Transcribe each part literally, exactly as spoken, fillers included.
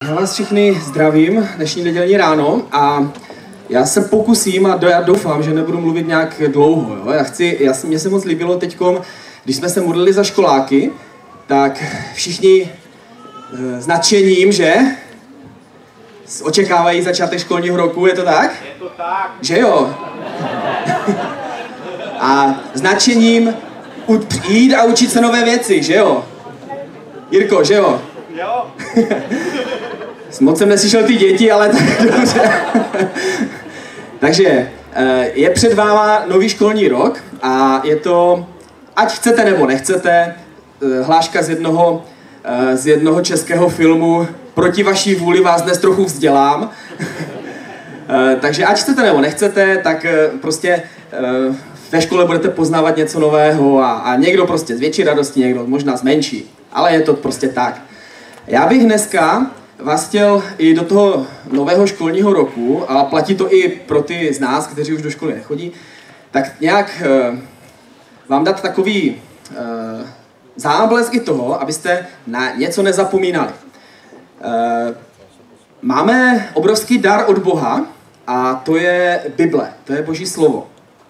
Já vás všichni zdravím dnešní nedělní ráno a já se pokusím a já doufám, že nebudu mluvit nějak dlouho. Jo? Já chci, já, mně se moc líbilo teďkom, když jsme se modlili za školáky, tak všichni e, s nadšením, že? Očekávají začátek školního roku, je to tak? Je to tak. Že jo? A s nadšením jít a učit se nové věci, že jo? Jirko, že jo? Jo. Moc jsem neslyšel ty děti, ale tak dobře. Takže je před váma nový školní rok a je to, ať chcete nebo nechcete, hláška z jednoho, z jednoho českého filmu Proti vaší vůli vás dnes trochu vzdělám. Takže ať chcete nebo nechcete, tak prostě ve škole budete poznávat něco nového a, a někdo prostě z větší radosti, někdo možná z menší, ale je to prostě tak. Já bych dneska vás chtěl i do toho nového školního roku, a platí to i pro ty z nás, kteří už do školy nechodí, tak nějak e, vám dát takový e, záblesk i toho, abyste na něco nezapomínali. E, máme obrovský dar od Boha a to je Bible, to je Boží slovo.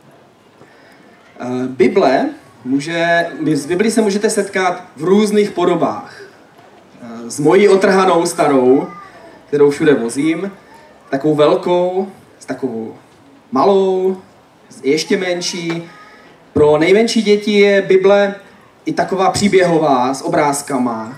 E, Bible může, s Biblí se můžete setkat v různých podobách. S mojí otrhanou starou, kterou všude vozím, takovou velkou, s takovou malou, ještě menší. Pro nejmenší děti je Bible i taková příběhová, s obrázkama.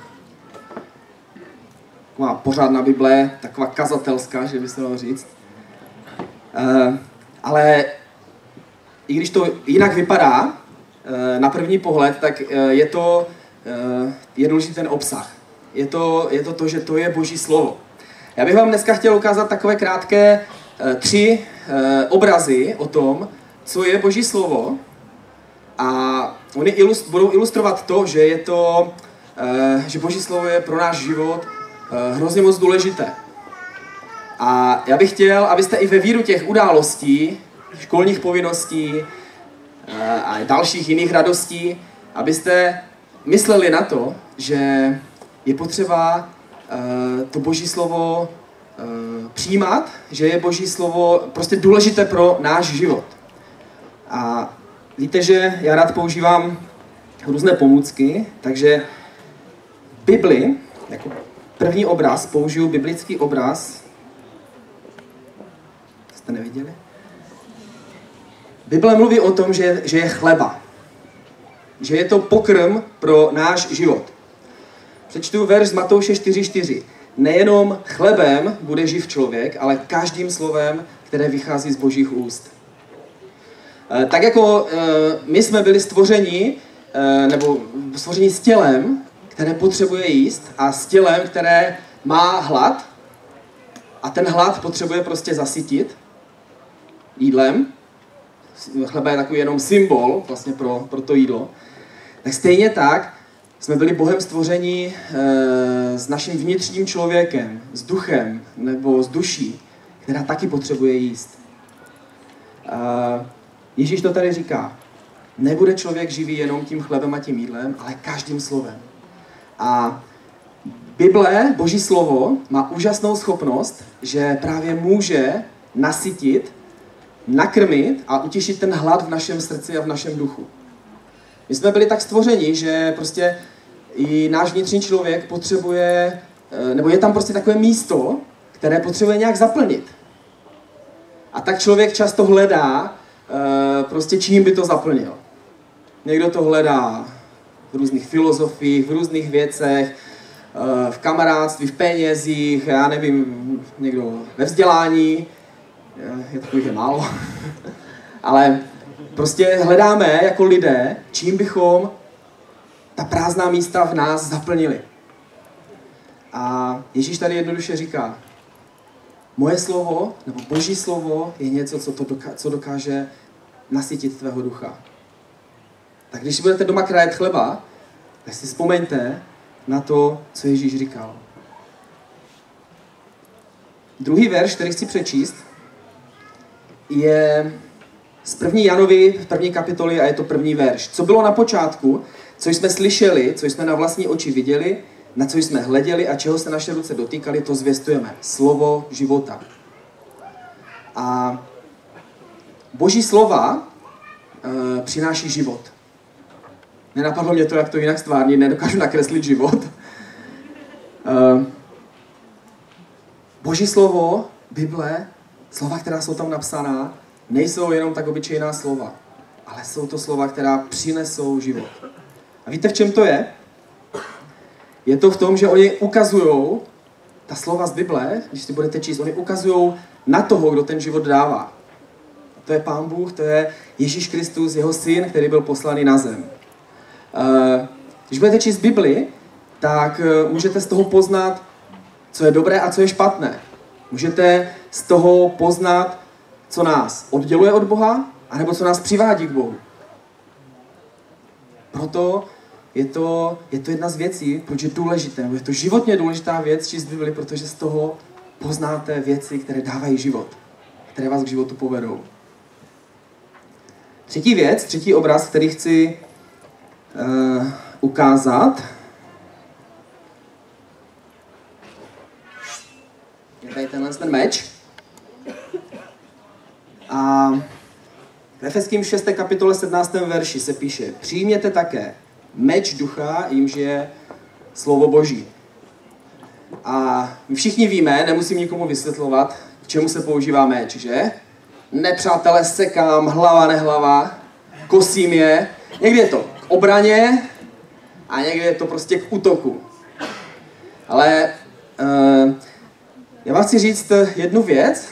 Taková pořádná Bible, taková kazatelská, že by se dalo říct. E, ale i když to jinak vypadá, e, na první pohled, tak e, je to e, je důležitý ten obsah. Je to, je to to, že to je Boží slovo. Já bych vám dneska chtěl ukázat takové krátké e, tři e, obrazy o tom, co je Boží slovo. A oni ilust, budou ilustrovat to, že je to, e, že Boží slovo je pro náš život e, hrozně moc důležité. A já bych chtěl, abyste i ve víru těch událostí, školních povinností e, a dalších jiných radostí, abyste mysleli na to, že je potřeba uh, to Boží slovo uh, přijímat, že je Boží slovo prostě důležité pro náš život. A víte, že já rád používám různé pomůcky, takže v Bibli, jako první obraz, použiju biblický obraz. Jste neviděli? Bible mluví o tom, že, že je chleba. Že je to pokrm pro náš život. Přečtu verš z Matouše čtyři čtyři. Nejenom chlebem bude živ člověk, ale každým slovem, které vychází z Božích úst. E, tak jako e, my jsme byli stvořeni, e, nebo stvořeni s tělem, které potřebuje jíst, a s tělem, které má hlad, a ten hlad potřebuje prostě zasytit jídlem. Chleba je takový jenom symbol vlastně pro, pro to jídlo. Tak stejně tak jsme byli Bohem stvoření e, s naším vnitřním člověkem, s duchem nebo s duší, která taky potřebuje jíst. E, Ježíš to tady říká. Nebude člověk živý jenom tím chlebem a tím jídlem, ale každým slovem. A Bible, Boží slovo, má úžasnou schopnost, že právě může nasytit, nakrmit a utěšit ten hlad v našem srdci a v našem duchu. My jsme byli tak stvořeni, že prostě i náš vnitřní člověk potřebuje, nebo je tam prostě takové místo, které potřebuje nějak zaplnit. A tak člověk často hledá prostě čím by to zaplnil. Někdo to hledá v různých filozofiích, v různých věcech, v kamarádství, v penězích, já nevím, někdo ve vzdělání, je takových je málo, ale prostě hledáme jako lidé, čím bychom ta prázdná místa v nás zaplnili. A Ježíš tady jednoduše říká, moje slovo, nebo Boží slovo, je něco, co, to doká- co dokáže nasytit tvého ducha. Tak když budete doma krájet chleba, tak si vzpomeňte na to, co Ježíš říkal. Druhý verš, který chci přečíst, je z první Janovi, v první kapitoly, a je to první verš. Co bylo na počátku, co jsme slyšeli, co jsme na vlastní oči viděli, na co jsme hleděli a čeho se naše ruce dotýkaly, to zvěstujeme. Slovo života. A Boží slova e, přináší život. Nenapadlo mě to, jak to jinak stvárnit, nedokážu nakreslit život. E, Boží slovo, Bible, slova, která jsou tam napsaná, nejsou jenom tak obyčejná slova, ale jsou to slova, která přinesou život. A víte, v čem to je? Je to v tom, že oni ukazují, ta slova z Bible, když si budete číst, oni ukazují na toho, kdo ten život dává. To je Pán Bůh, to je Ježíš Kristus, jeho syn, který byl poslaný na zem. Když budete číst Bibli, tak můžete z toho poznat, co je dobré a co je špatné. Můžete z toho poznat, co nás odděluje od Boha, anebo co nás přivádí k Bohu. Proto je to, je to jedna z věcí, proč je důležité, nebo je to životně důležitá věc číst Bibli, protože z toho poznáte věci, které dávají život, které vás k životu povedou. Třetí věc, třetí obraz, který chci uh, ukázat, je tady tenhle ten meč. A v Efeským šesté kapitole sedmnáctém verši se píše: přijměte také meč ducha, jímž je slovo Boží. A my všichni víme, nemusím nikomu vysvětlovat, k čemu se používá meč, že? Nepřátelé sekám, hlava nehlava, kosím je. Někdy je to k obraně a někdy je to prostě k útoku. Ale uh, já vám chci říct jednu věc.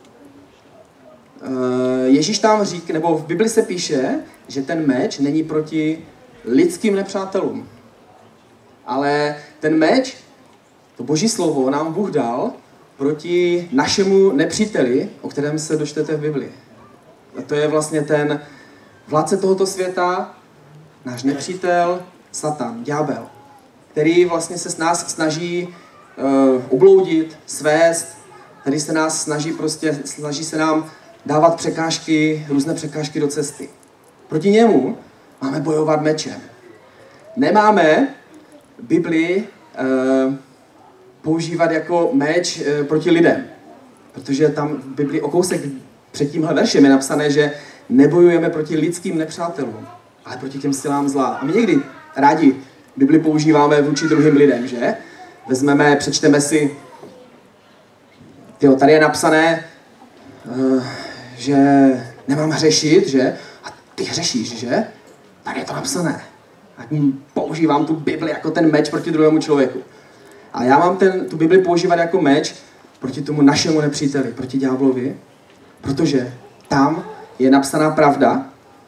Uh, Ježíš tam říká, nebo v Bibli se píše, že ten meč není proti lidským nepřátelům. Ale ten meč, to Boží slovo, nám Bůh dal proti našemu nepříteli, o kterém se dočtete v Bibli. A to je vlastně ten vládce tohoto světa, náš nepřítel, Satan, ďábel, který vlastně se s nás snaží uh, ubloudit, svést, který se nás snaží prostě, snaží se nám dávat překážky, různé překážky do cesty. Proti němu máme bojovat mečem. Nemáme Bibli uh, používat jako meč uh, proti lidem. Protože tam v Bibli o kousek před tímhle veršem je napsané, že nebojujeme proti lidským nepřátelům, ale proti těm silám zla. A my někdy rádi Bibli používáme vůči druhým lidem, že? Vezmeme, přečteme si, tyjo, tady je napsané, uh, že nemám hřešit, že? A ty hřešíš, že? Tady je to napsané. A používám tu Bibli jako ten meč proti druhému člověku. A já mám ten, tu Bibli používat jako meč proti tomu našemu nepříteli, proti ďáblovi, protože tam je napsaná pravda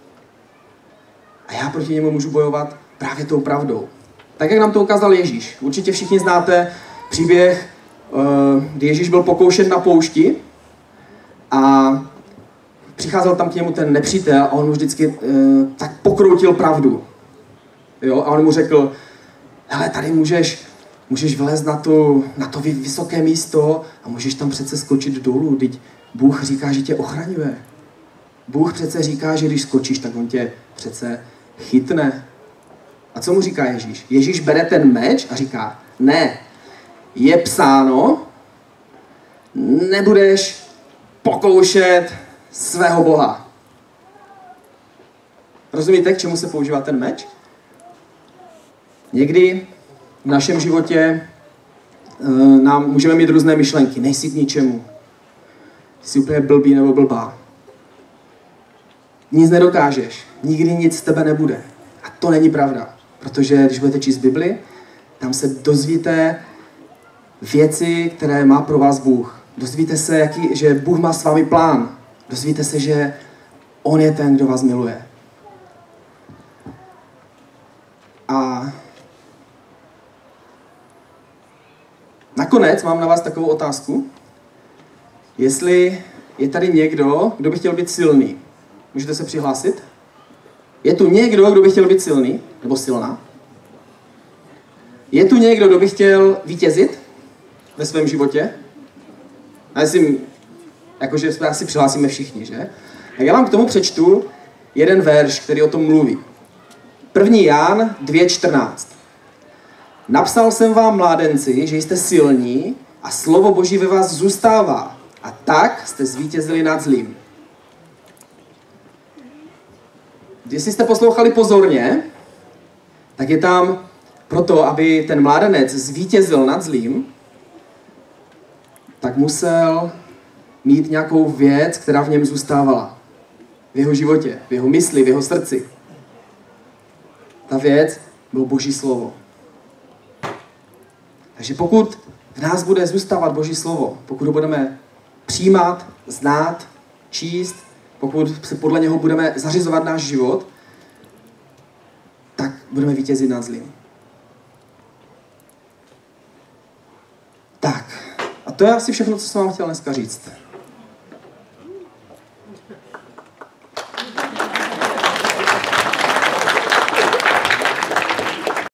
a já proti němu můžu bojovat právě tou pravdou. Tak, jak nám to ukázal Ježíš. Určitě všichni znáte příběh, kdy Ježíš byl pokoušen na poušti a přicházel tam k němu ten nepřítel a on mu vždycky uh, tak pokroutil pravdu. Jo? A on mu řekl, hele, tady můžeš, můžeš vlézt na, tu, na to vysoké místo a můžeš tam přece skočit dolů. Teď Bůh říká, že tě ochraňuje. Bůh přece říká, že když skočíš, tak on tě přece chytne. A co mu říká Ježíš? Ježíš bere ten meč a říká, ne, je psáno, nebudeš pokoušet svého Boha. Rozumíte, k čemu se používá ten meč? Někdy v našem životě uh, nám můžeme mít různé myšlenky. Nejsi k ničemu. Jsi úplně blbý nebo blbá. Nic nedokážeš. Nikdy nic z tebe nebude. A to není pravda. Protože když budete číst Bibli, tam se dozvíte věci, které má pro vás Bůh. Dozvíte se, jaký, že Bůh má s vámi plán. Dozvíte se, že on je ten, kdo vás miluje. A nakonec mám na vás takovou otázku. Jestli je tady někdo, kdo by chtěl být silný. Můžete se přihlásit? Je tu někdo, kdo by chtěl být silný? Nebo silná? Je tu někdo, kdo by chtěl vítězit ve svém životě? Já myslím, jakože se asi přihlásíme všichni, že? Tak já vám k tomu přečtu jeden verš, který o tom mluví. první Jan dvě čtrnáct. Napsal jsem vám, mládenci, že jste silní a slovo Boží ve vás zůstává. A tak jste zvítězili nad zlým. Jestli jste poslouchali pozorně, tak je tam proto, aby ten mládenec zvítězil nad zlým, tak musel mít nějakou věc, která v něm zůstávala. V jeho životě, v jeho mysli, v jeho srdci. Ta věc bylo Boží slovo. Takže pokud v nás bude zůstávat Boží slovo, pokud ho budeme přijímat, znát, číst, pokud se podle něho budeme zařizovat náš život, tak budeme vítězit nad zlým. Tak, a to je asi všechno, co jsem vám chtěl dneska říct.